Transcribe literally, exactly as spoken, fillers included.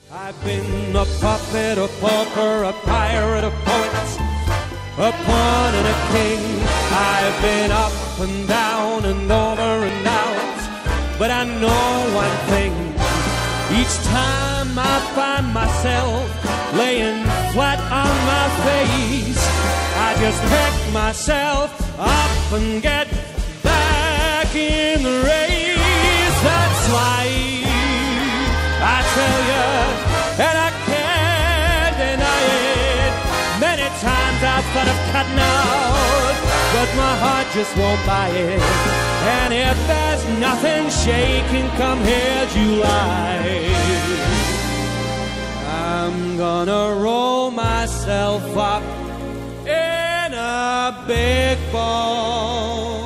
I've been a puppet, a pauper, a pirate, a poet, a pawn and a king. I've been up and down and over and out, but I know one thing. Each time I find myself laying flat on my face, I just pick myself up and get back in the race. That's life, I tell you, and I can't deny it. Many times I've thought of cutting out, but my heart just won't buy it. And if there's nothing shaking come here July, I'm gonna roll myself up in a big ball.